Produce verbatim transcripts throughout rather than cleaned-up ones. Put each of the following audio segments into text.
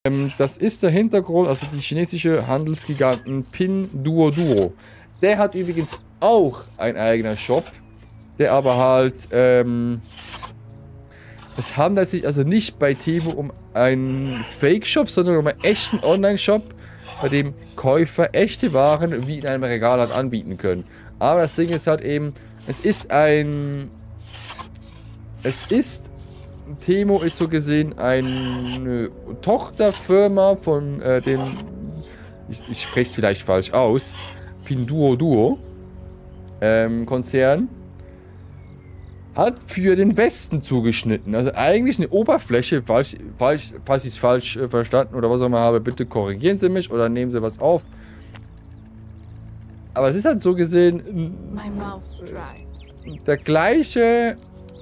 Ähm, das ist der Hintergrund, also die chinesische Handelsgiganten Pinduoduo. Der hat übrigens auch einen eigenen Shop, der aber halt, ähm, es handelt sich also nicht bei Temu um einen Fake-Shop, sondern um einen echten Online-Shop, bei dem Käufer echte Waren wie in einem Regal halt anbieten können. Aber das Ding ist halt eben, es ist ein, es ist Temu ist so gesehen eine Tochterfirma von äh, dem, ich, ich spreche es vielleicht falsch aus, Pinduoduo ähm, Konzern, hat für den Westen zugeschnitten. Also eigentlich eine Oberfläche, falsch, falsch, falls ich es falsch äh, verstanden oder was auch immer habe, bitte korrigieren Sie mich oder nehmen Sie was auf. Aber es ist halt so gesehen der gleiche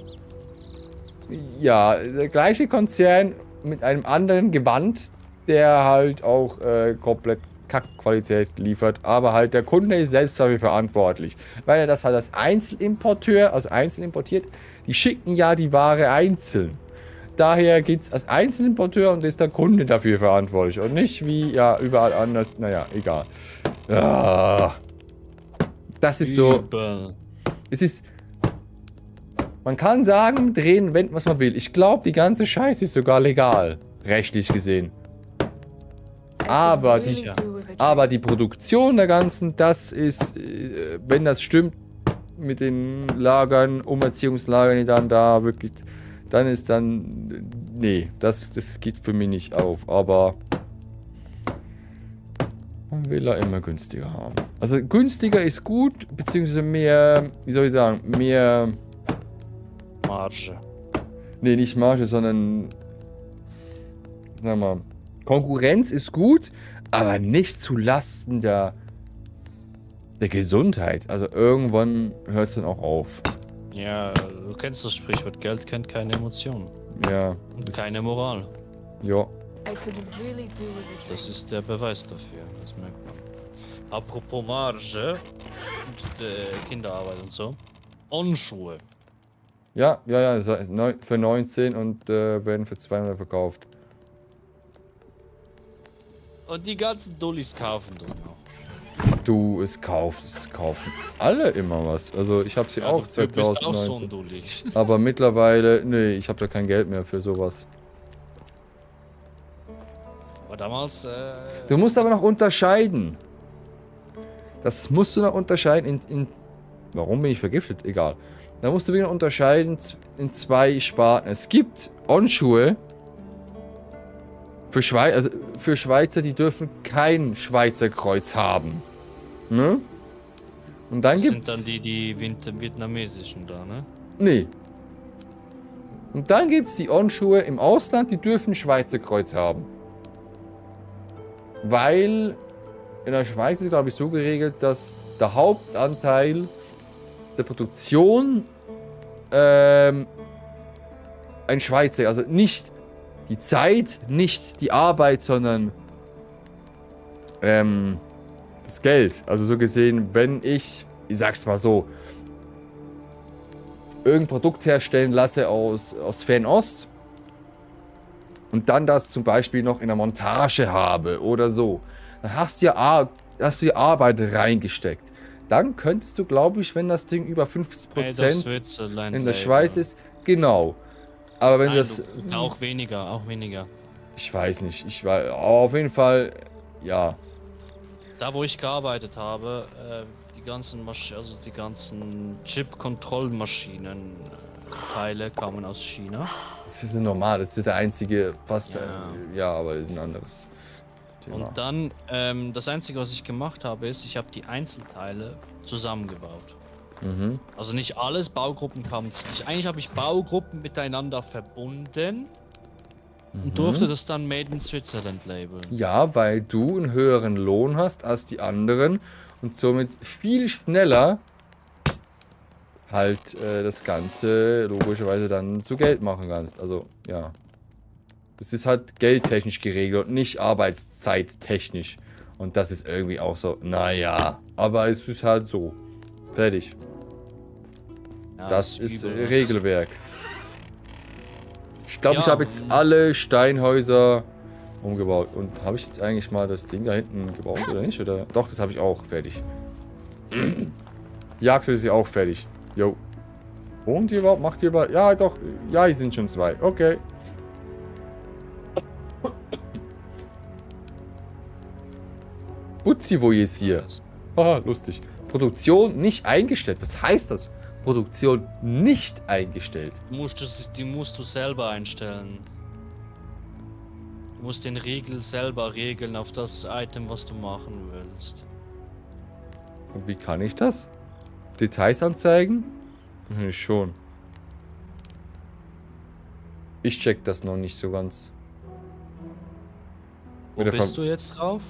Ja, der gleiche Konzern mit einem anderen Gewand, der halt auch äh, komplett Kackqualität liefert, aber halt der Kunde ist selbst dafür verantwortlich, weil er das halt als Einzelimporteur, als einzeln importiert, die schicken ja die Ware einzeln. Daher geht es als Einzelimporteur und ist der Kunde dafür verantwortlich und nicht wie, ja, überall anders, naja, egal. Ah, das ist so, es ist... Man kann sagen, drehen, wenden, was man will. Ich glaube, die ganze Scheiße ist sogar legal, rechtlich gesehen. Aber die, aber die Produktion der ganzen, das ist, wenn das stimmt, mit den Lagern, Umerziehungslagern, die dann da wirklich, dann ist dann, nee, das, das geht für mich nicht auf. Aber man will ja immer günstiger haben. Also günstiger ist gut, beziehungsweise mehr, wie soll ich sagen, mehr... Marge. Nee, nicht Marge, sondern... Sag mal... Konkurrenz ist gut, aber nicht zu Lasten der... der Gesundheit. Also irgendwann hört es dann auch auf. Ja, du kennst das Sprichwort, Geld kennt keine Emotionen. Ja. Und keine Moral. Ja. Das ist der Beweis dafür, das merkt man. Apropos Marge und äh, Kinderarbeit und so. Onschuhe. Ja, ja, ja, für neunzehn und äh, werden für zweihundert verkauft. Und die ganzen Dullis kaufen das noch. Du, es kauft, es kaufen alle immer was. Also ich habe sie ja, auch zwanzig neunzehn. Auch so ein Dulli. Aber mittlerweile, nee, ich habe da kein Geld mehr für sowas. Aber damals, äh... Du musst aber noch unterscheiden. Das musst du noch unterscheiden in... in warum bin ich vergiftet? Egal. Da musst du wieder unterscheiden in zwei Sparten. Es gibt Onschuhe für, Schweiz, also für Schweizer, die dürfen kein Schweizer Kreuz haben. Ne? Und dann das gibt's... sind dann die, die vietnamesischen da, ne? Nee. Und dann gibt es die Onschuhe im Ausland, die dürfen Schweizer Kreuz haben. Weil in der Schweiz ist, glaube ich, so geregelt, dass der Hauptanteil der Produktion ähm, ein Schweizer, also nicht die Zeit, nicht die Arbeit, sondern ähm, das Geld. Also so gesehen, wenn ich, ich sag's mal so, irgendein Produkt herstellen lasse aus, aus Fernost und dann das zum Beispiel noch in der Montage habe oder so, dann hast du ja, hast du ja Arbeit reingesteckt. Dann könntest du, glaube ich, wenn das Ding über fünfzig Prozent in der Schweiz ist, genau. Aber wenn Nein, das... Du, auch weniger, auch weniger. Ich weiß nicht, ich weiß, auf jeden Fall, ja. Da, wo ich gearbeitet habe, äh, die ganzen, Masch also die ganzen Chip-Kontrollmaschinen, äh, Teile kamen aus China. Das ist ja normal, das ist der einzige, fast, ja, ja, aber ein anderes Thema. Und dann, ähm, das Einzige, was ich gemacht habe, ist, ich habe die Einzelteile zusammengebaut. Mhm. Also nicht alles, Baugruppen kamen zu. Ich, eigentlich habe ich Baugruppen miteinander verbunden mhm. und durfte das dann Made in Switzerland labeln. Ja, weil du einen höheren Lohn hast als die anderen und somit viel schneller halt äh, das Ganze logischerweise dann zu Geld machen kannst. Also, ja. Es ist halt geldtechnisch geregelt und nicht arbeitszeittechnisch. Und das ist irgendwie auch so, naja, aber es ist halt so. Fertig. Ja, das ist Regelwerk. Ich glaube, ja, ich habe jetzt alle Steinhäuser umgebaut. Und habe ich jetzt eigentlich mal das Ding da hinten gebaut oder nicht? Oder? Doch, das habe ich auch fertig. Jagdhütte ist ja auch fertig. Jo. Wohnt ihr überhaupt? Macht ihr überhaupt? Ja, doch. Ja, hier sind schon zwei. Okay. Butzi, wo ist hier? Haha, lustig. Produktion nicht eingestellt. Was heißt das? Produktion nicht eingestellt. Du musst das, die musst du selber einstellen. Du musst den Regel selber regeln auf das Item, was du machen willst. Und wie kann ich das? Details anzeigen? Hm, schon. Ich check das noch nicht so ganz. Wo bist du jetzt drauf?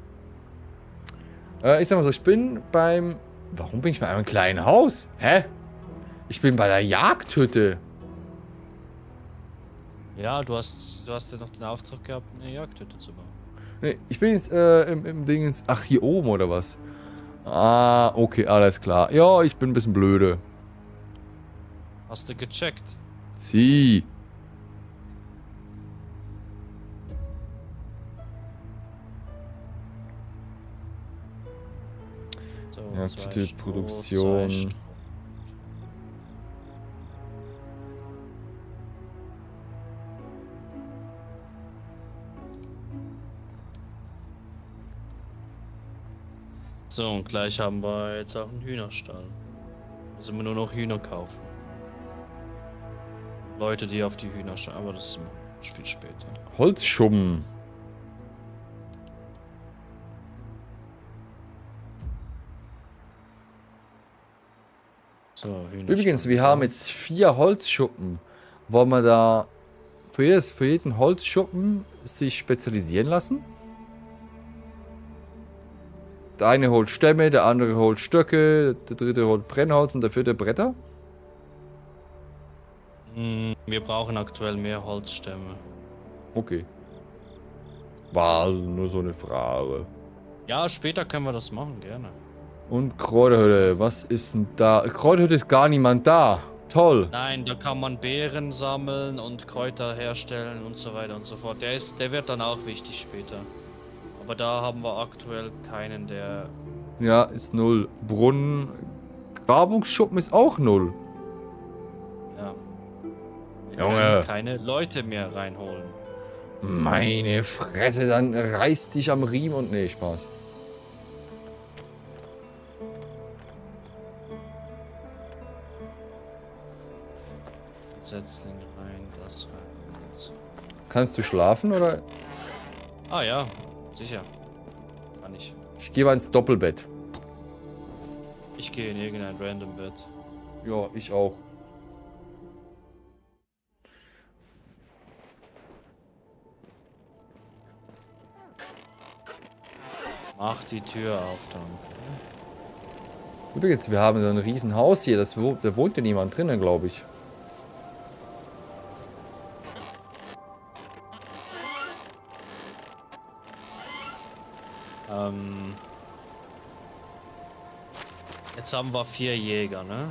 Äh, ich sag mal so, ich bin beim... Warum bin ich bei einem kleinen Haus? Hä? Ich bin bei der Jagdhütte. Ja, du hast, du hast ja noch den Auftrag gehabt, eine Jagdhütte zu bauen. Nee, ich bin jetzt äh, im, im Ding ins... Ach, hier oben oder was? Ah, okay, alles klar. Ja, ich bin ein bisschen blöde. Hast du gecheckt? Sie. So, Ja, zwei die Stroh, Produktion. zwei St- So, und gleich haben wir jetzt auch einen Hühnerstall. Da sind wir nur noch Hühner kaufen. Leute, die auf die Hühner schauen, aber das ist viel später. Holzschuppen. So, Hühnerstall. Übrigens, wir haben jetzt vier Holzschuppen. Wollen wir da für, jedes, für jeden Holzschuppen sich spezialisieren lassen? Der eine holt Stämme, der andere holt Stöcke, der dritte holt Brennholz und der vierte Bretter? Hm, wir brauchen aktuell mehr Holzstämme. Okay. War nur so eine Frage. Ja, später können wir das machen, gerne. Und Kräuterhütte, was ist denn da? Kräuterhütte ist gar niemand da. Toll. Nein, da kann man Beeren sammeln und Kräuter herstellen und so weiter und so fort. Der ist, der wird dann auch wichtig später. Aber da haben wir aktuell keinen, der... Ja, ist null. Brunnen. Grabungsschuppen ist auch null. Ja. Wir Junge. können keine Leute mehr reinholen. Meine Fresse, dann reißt dich am Riemen und... Nee, Spaß. Setzlinge rein, das rein. Das. Kannst du schlafen oder? Ah ja, sicher. Kann ich. Ich gehe mal ins Doppelbett. Ich gehe in irgendein random Bett. Ja, ich auch. Mach die Tür auf, danke. Übrigens, wir haben so ein riesen Haus hier. Das wo, da wohnt ja niemand drinnen, glaube ich. Ähm, jetzt haben wir vier Jäger, ne?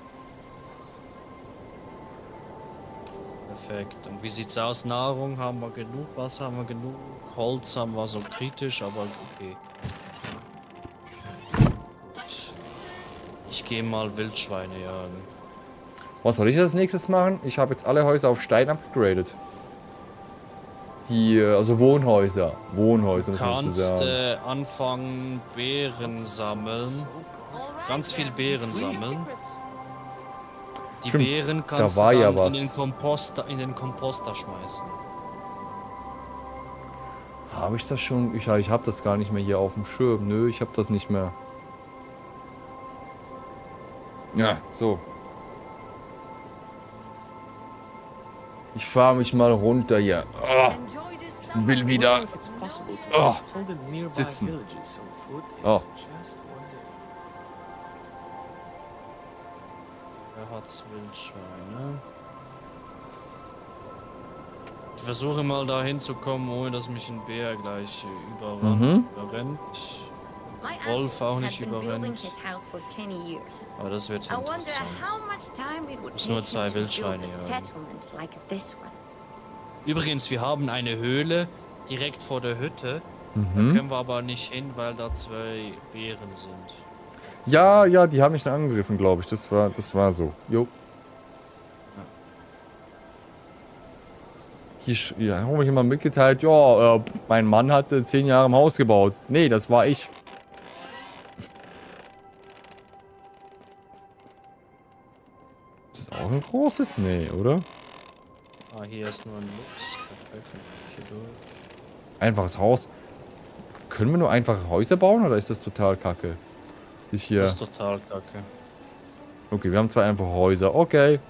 Perfekt. Und wie sieht's aus? Nahrung haben wir genug, Wasser haben wir genug, Holz haben wir so kritisch, aber okay. Gut. Ich gehe mal Wildschweine jagen. Was soll ich als nächstes machen? Ich habe jetzt alle Häuser auf Stein upgradet. Die, also Wohnhäuser. Wohnhäuser, Du muss man so kannst sagen. äh, anfangen Beeren sammeln. Ganz viel Beeren sammeln. Die Stimmt, Beeren kannst da war du ja dann was. in den Komposter, in den Komposter schmeißen. Habe ich das schon? Ich, ich habe das gar nicht mehr hier auf dem Schirm. Nö, ich habe das nicht mehr. Ja, so. Ich fahre mich mal runter hier. Oh, ich will wieder oh, sitzen. Oh. Wer hat's Wildschweine? Ich versuche mal da hinzukommen, ohne dass mich ein Bär gleich äh, überrannt, Mhm. überrennt. Wolf auch nicht überrennt. Aber das wird interessant. Ich muss nur zwei Wildschweine jagen. Übrigens, wir haben eine Höhle, direkt vor der Hütte. Mhm. Da können wir aber nicht hin, weil da zwei Bären sind. Ja, ja, die haben mich dann angegriffen, glaube ich. Das war, das war so. Jo. Die ja, haben mich immer mitgeteilt, ja, äh, mein Mann hatte zehn Jahre im Haus gebaut. Nee, das war ich. Das ist auch ein großes? Nee, oder? Ah, hier ist nur ein Lux. Perfekt. Hier durch. Einfaches Haus. Können wir nur einfache Häuser bauen oder ist das total kacke? Ich hier. Das ist total kacke. Okay, wir haben zwei einfache Häuser. Okay.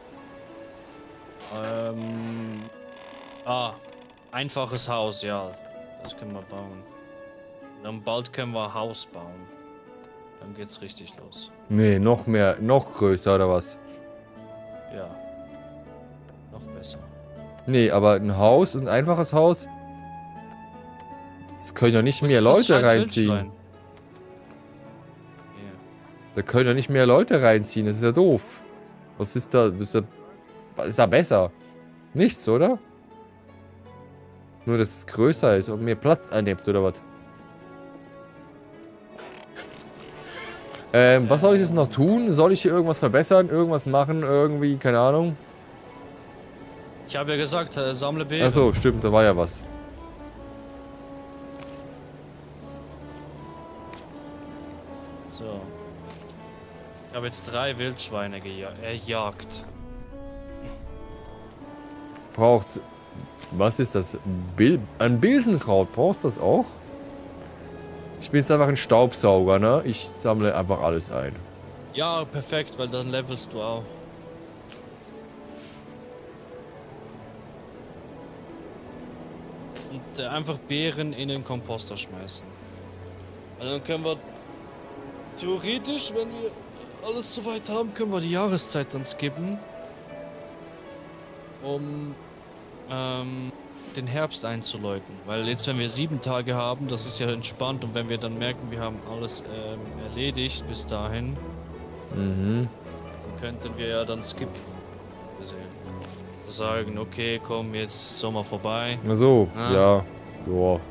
Ähm. Ah, einfaches Haus, ja. Das können wir bauen. Dann bald können wir ein Haus bauen. Dann geht's richtig los. Nee, noch mehr, noch größer oder was? Ja. Noch besser. Nee, aber ein Haus, ein einfaches Haus. Das können ja nicht Wo mehr ist das Leute scheiß reinziehen. Wildschwein? Ja. Da können ja nicht mehr Leute reinziehen. Das ist ja doof. Was ist da? Was ist da, was ist da besser? Nichts, oder? Nur, dass es größer ist und mehr Platz einnimmt, oder was? Ähm, was soll ich jetzt noch tun? Soll ich hier irgendwas verbessern? Irgendwas machen? Irgendwie? Keine Ahnung. Ich habe ja gesagt, äh, sammle Beeren. Achso, stimmt, da war ja was. So. Ich habe jetzt drei Wildschweine erjagt. Braucht's. Was ist das? Bil ein Bilsenkraut. Brauchst du das auch? Ich bin jetzt einfach ein Staubsauger, ne? Ich sammle einfach alles ein. Ja, perfekt, weil dann levelst du auch. Und äh, einfach Beeren in den Komposter schmeißen. Also dann können wir theoretisch, wenn wir alles soweit haben, können wir die Jahreszeit dann skippen. Um ähm, den Herbst einzuläuten. Weil jetzt, wenn wir sieben Tage haben, das ist ja entspannt. Und wenn wir dann merken, wir haben alles ähm, erledigt bis dahin, Mhm. dann könnten wir ja dann skippen. Gesehen. Sagen, okay, komm, jetzt ist Sommer vorbei. Ach so, Ah. ja. Ja.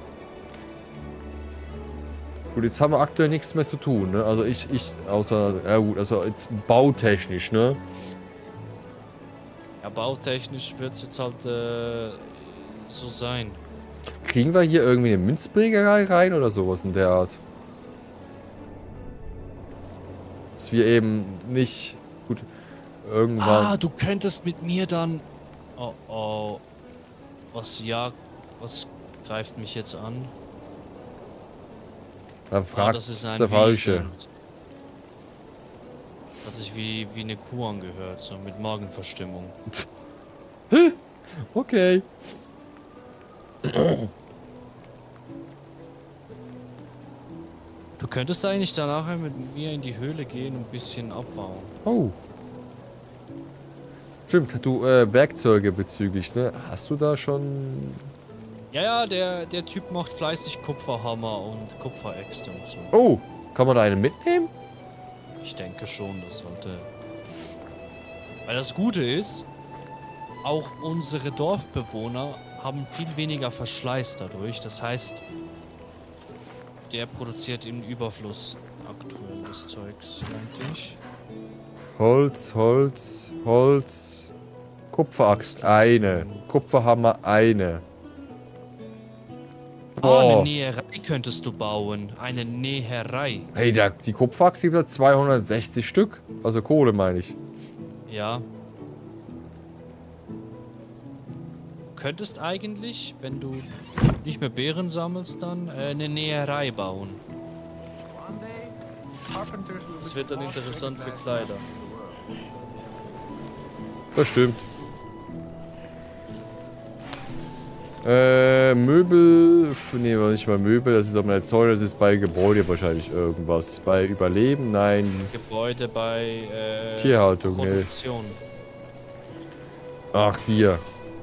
Gut, jetzt haben wir aktuell nichts mehr zu tun, ne? Also ich, ich, außer, ja gut, also jetzt bautechnisch, ne? Ja, bautechnisch wird es jetzt halt äh, so sein. Kriegen wir hier irgendwie eine Münzprägerei rein oder sowas in der Art? Dass wir eben nicht, gut, irgendwann... Ah, du könntest mit mir dann... Oh, oh. Was jagt... Was greift mich jetzt an? Dann Ah, fragt das ist es ein der Falsche. Wiesent. Hat sich wie, wie eine Kuh angehört, so mit Magenverstimmung. Okay. Du könntest eigentlich danach mit mir in die Höhle gehen und ein bisschen abbauen. Oh. Stimmt, du, äh, Werkzeuge bezüglich, ne? Hast du da schon... Ja, ja, der, der Typ macht fleißig Kupferhammer und Kupferäxte und so. Oh, kann man da einen mitnehmen? Ich denke schon, das sollte... Weil das Gute ist, auch unsere Dorfbewohner haben viel weniger Verschleiß dadurch. Das heißt, der produziert im Überfluss aktuelles Zeugs, meinte ich. Holz, Holz, Holz. Kupferaxt, eine. Kupferhammer, eine. Ah, eine Boah. Näherei könntest du bauen. Eine Näherei. Hey, der, die Kupferaxt gibt ja zweihundertsechzig Stück. Also Kohle, meine ich. Ja. Du könntest eigentlich, wenn du nicht mehr Beeren sammelst, dann äh, eine Näherei bauen. Das wird dann interessant für Kleider. Das stimmt. Äh, Möbel. Nee, nicht mal Möbel, das ist auch meine Zäune, das ist bei Gebäude wahrscheinlich irgendwas. Bei Überleben, nein. Gebäude bei äh, Tierhaltung, nee. Produktion. Ach, hier.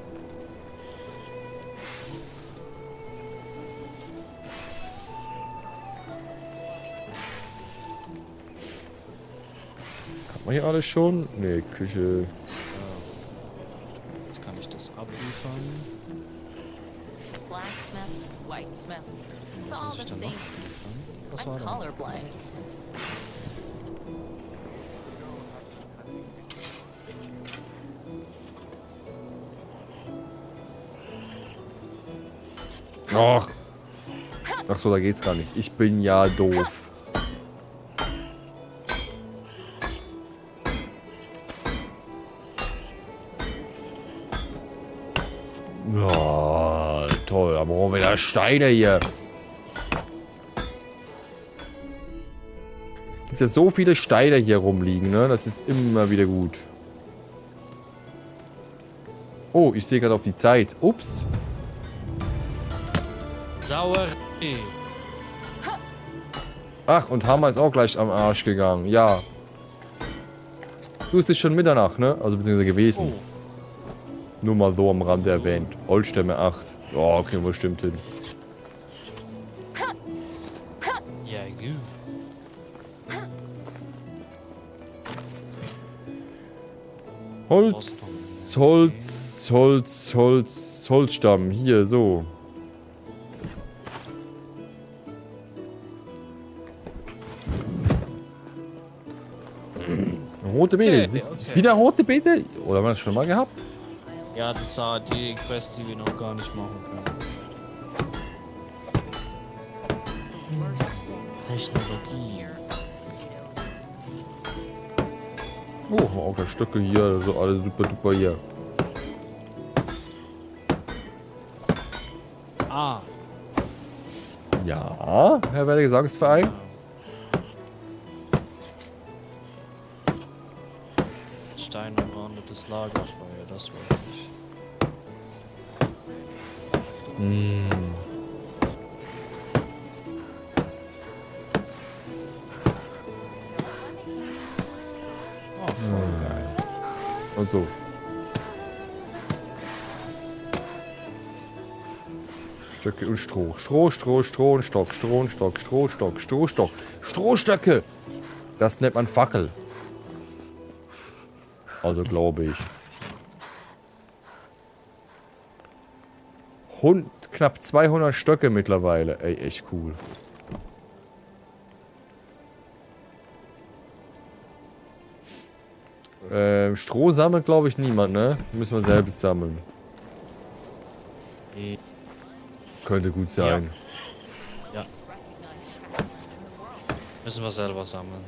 Hat man hier alles schon? Nee, Küche. Jetzt kann ich das abliefern. Smith. It's Was all muss the ich dann same. machen? Was I'm war da? colorblind. Ach. Ach so, da geht's gar nicht. Ich bin ja doof. Ja, toll. Da brauchen wir wieder Steine hier. Gibt ja so viele Steine hier rumliegen, ne? Das ist immer wieder gut. Oh, ich sehe gerade auf die Zeit. Ups. Sauer. Ach, und Hammer ist auch gleich am Arsch gegangen. Ja. Du, es ist schon Mitternacht, ne? Also beziehungsweise gewesen. Oh. Nur mal so am Rande erwähnt. Oldstämme acht. Ja, kriegen wir bestimmt hin. Ja, gut. Holz, Holz, Holz, Holz, Holzstamm. Hier, so. Rote Beete. Okay, okay. Wieder rote Beete? Oder haben wir das schon mal gehabt? Ja, das war die Quest, die wir noch gar nicht machen können. Technologie. Oh, auch der Stöcke hier. So alles super duper hier. Ah. Ja, Herr Werder Gesangsverein. Stein umrandetes Lagerfeuer, das wollte ich. Hm. Oh, voll geil. Und so. Stöcke und Stroh. Stroh, Stroh, Stroh und Stock. Stroh und Stock. Stroh, Stock. Stroh, Stock. Strohstöcke. Das nennt man Fackel. Also glaube ich. Hund, knapp zweihundert Stöcke mittlerweile. Ey, echt cool. Ähm, Stroh sammelt, glaube ich, niemand, ne? Müssen wir selbst sammeln. Eh. Könnte gut sein. Ja. Müssen wir selber sammeln.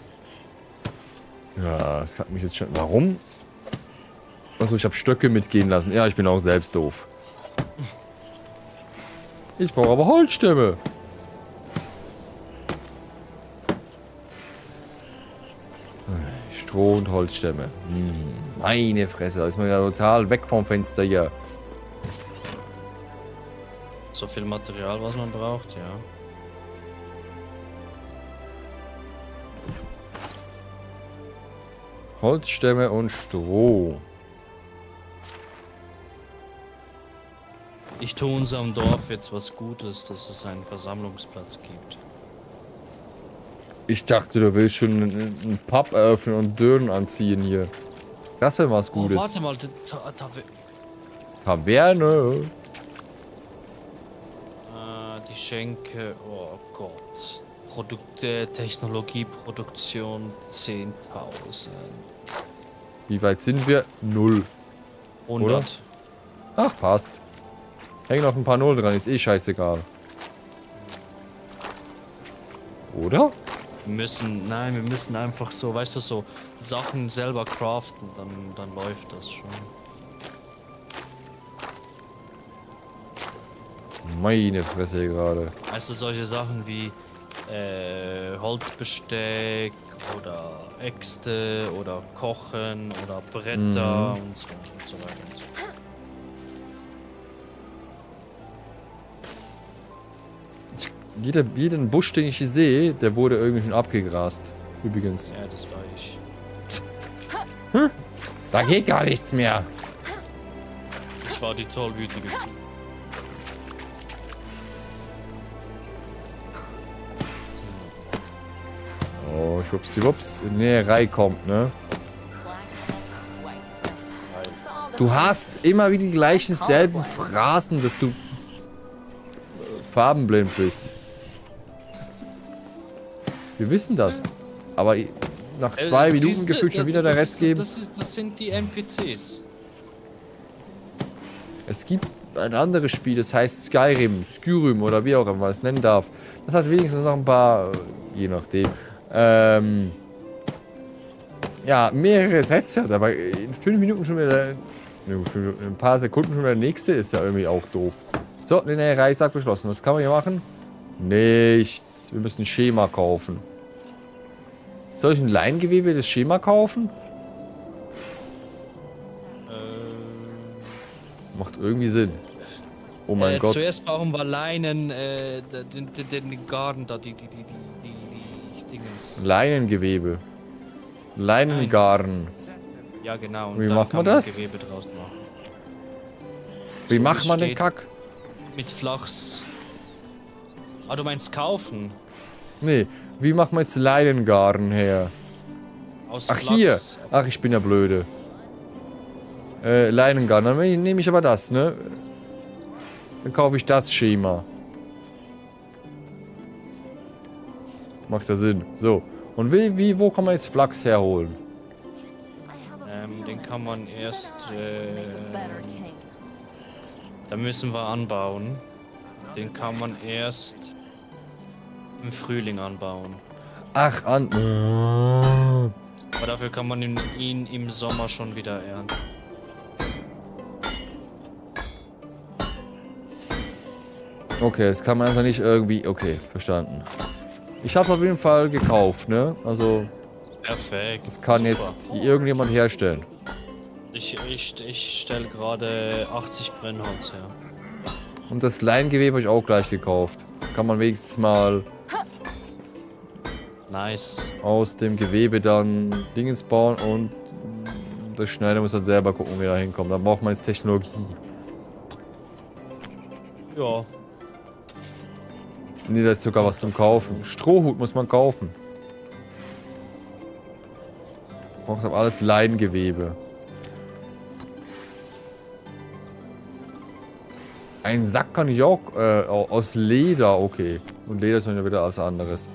Ja, das hat mich jetzt schon... Warum? Achso, ich habe Stöcke mitgehen lassen. Ja, ich bin auch selbst doof. Ich brauche aber Holzstämme. Stroh und Holzstämme. Hm, meine Fresse, da ist man ja total weg vom Fenster hier. So viel Material, was man braucht, ja. Holzstämme und Stroh. Ich tue unserem Dorf jetzt was Gutes, dass es einen Versammlungsplatz gibt. Ich dachte, du willst schon einen, einen Pub eröffnen und Dönen anziehen hier. Das wäre was Gutes. Oh, warte mal, die Ta Ta Taverne. äh, die Schenke, oh Gott. Produkte, Technologie, Produktion zehntausend. Wie weit sind wir? Null. hundert. Ach, passt. Hängen noch ein paar Nullen dran, ist eh scheißegal. Oder? Wir müssen, nein, wir müssen einfach so, weißt du, so Sachen selber craften, dann, dann läuft das schon. Meine Fresse gerade. Weißt du, solche Sachen wie äh, Holzbesteck oder Äxte oder Kochen oder Bretter Mhm. und, so, und so weiter und so. Jeder, jeden Busch, den ich hier sehe, der wurde irgendwie schon abgegrast. Übrigens. Ja, das war ich. Hm? Da geht gar nichts mehr. Ich war die Tollwütige. Oh, schwuppsiwupps. In Näherei kommt, ne? Du hast immer wieder die gleichen selben Phrasen, dass du farbenblind bist. Wir wissen das. Aber nach zwei Äh, Minuten siehste, gefühlt schon das- wieder der das Rest ist, geben. Das, ist, das sind die N P Cs. Es gibt ein anderes Spiel, das heißt Skyrim, Skyrim oder wie auch immer man es nennen darf. Das hat wenigstens noch ein paar, je nachdem, ähm, ja, mehrere Sätze, aber in fünf Minuten schon wieder, in ein paar Sekunden schon wieder der nächste, ist ja irgendwie auch doof. So, nee, nee, Reise abgeschlossen. Was kann man hier machen? Nichts. Wir müssen ein Schema kaufen. Soll ich ein Leingewebe das Schema kaufen? Macht irgendwie Sinn. Oh mein äh, Gott. Zuerst brauchen wir Leinen, äh, den, den, den Garten da, die, die, die, die, die, die Dingens. Leinengewebe. Leinengarn. Ja, genau. Und Wie dann macht kann man das? Gewebe draus machen. Wie So, macht wie man den steht- Kack? Mit Flachs. Ah, du meinst kaufen? Nee, wie macht man jetzt Leinengarn her? Aus Ach, Flachs. hier. Ach, ich bin ja blöde. Äh, Leinengarn. Dann nehme ich aber das, ne? Dann kaufe ich das Schema. Macht ja Sinn. So. Und wie, wie, wo kann man jetzt Flachs herholen? Ähm, den kann man erst. Äh, da müssen wir anbauen. Den kann man erst im Frühling anbauen. Ach, an. Aber dafür kann man ihn, ihn im Sommer schon wieder ernten. Okay, das kann man also nicht irgendwie... Okay, verstanden. Ich habe auf jeden Fall gekauft, ne? Also, Perfekt. das kann super. jetzt irgendjemand herstellen. Ich, ich, ich stelle gerade achtzig Brennholz her. Und das Leingewebe habe ich auch gleich gekauft. Kann man wenigstens mal Nice. aus dem Gewebe dann Dingens bauen und das Schneider muss halt selber gucken, wie er da hinkommt. Da braucht man jetzt Technologie. Ja. Nee, da ist sogar was zum Kaufen. Strohhut muss man kaufen. Braucht aber alles Leingewebe. Ein Sack kann ich auch äh, aus Leder, okay. Und Leder ist dann ja wieder was anderes.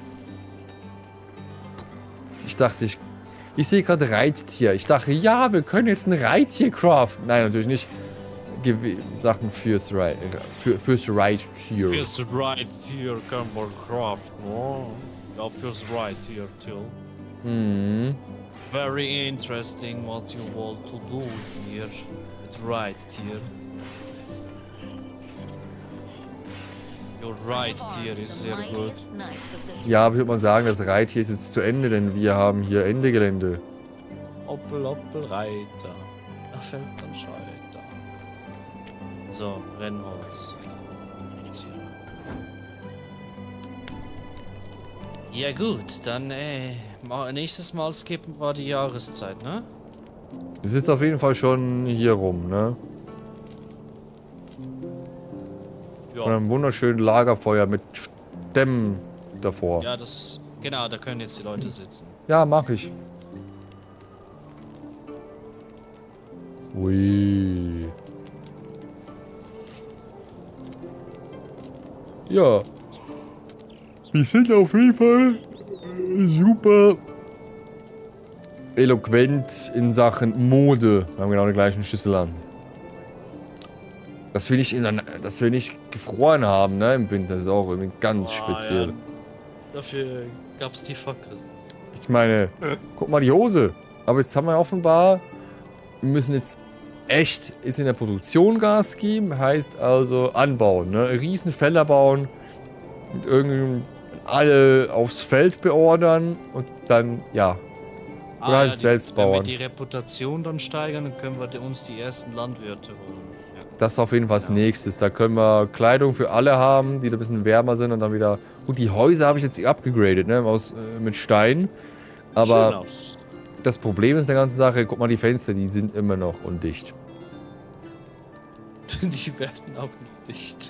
Ich dachte, ich... Ich sehe gerade Reittier. Ich dachte, ja, wir können jetzt ein Reittier craften. Nein, natürlich nicht. Gewe Sachen fürs, Reit für, fürs Reittier. Fürs Reittier kann man craften. Oh. Ja, fürs Reittier, Till. Mhm. Very interesting what you want to do here with Reittier. Your Reittier is sehr gut. Ja, aber ich würde mal sagen, das Reittier ist jetzt zu Ende, denn wir haben hier Ende Gelände. Oppel, oppel, Reiter. Er fällt dann Scheiter. So, Brennholz. Ja gut, dann äh, ma- nächstes Mal skippen wir die Jahreszeit, ne? Es ist auf jeden Fall schon hier rum, ne? Von Ja, einem wunderschönen Lagerfeuer mit Stämmen davor. Ja, ja das, genau, da können jetzt die Leute sitzen. mach ich. Ui. Ja. Wir sind auf jeden Fall äh, super eloquent in Sachen Mode. Wir haben genau den gleichen Schlüssel an. Dass wir nicht, in der, dass wir nicht gefroren haben, ne, im Winter, das ist auch irgendwie ganz Ah, speziell. ja. Dafür gab's die Fackel. Ich meine, guck mal die Hose. Aber jetzt haben wir offenbar, wir müssen jetzt echt ist in der Produktion Gas geben, heißt also anbauen, ne? Riesenfelder bauen, mit irgendeinem alle aufs Feld beordern und dann, ja, oder heißt die- selbst Wenn wir bauen. die Reputation dann steigern, dann können wir die- uns die ersten Landwirte holen. Ja. Das ist auf jeden Fall als Ja. nächstes. Da können wir Kleidung für alle haben, die ein bisschen wärmer sind und dann wieder... Gut, die Häuser habe ich jetzt upgegradet, ne, aus, äh, mit Stein. Aber Schön aus. das Problem ist in der ganzen Sache, guck mal, die Fenster, die sind immer noch undicht. Die werden auch nicht dicht.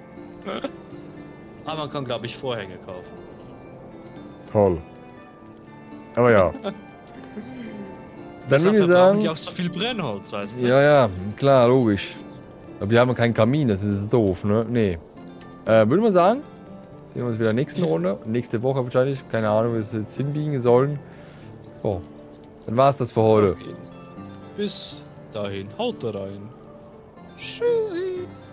Aber man kann, glaube ich, Vorhänge kaufen. Toll. Aber ja. Dann Deshalb würde ich verbrauchen sagen... die auch so viel Brennholz, weißt du? Ja, ja, klar, logisch. Aber wir haben keinen Kamin, das ist doof, ne? Nee. Äh, würde man sagen, sehen wir uns wieder nächste Runde. Nächste Woche wahrscheinlich. Keine Ahnung, wie wir es jetzt hinbiegen sollen. Oh. Dann war es das für heute. Bis dahin, haut rein. Tschüssi.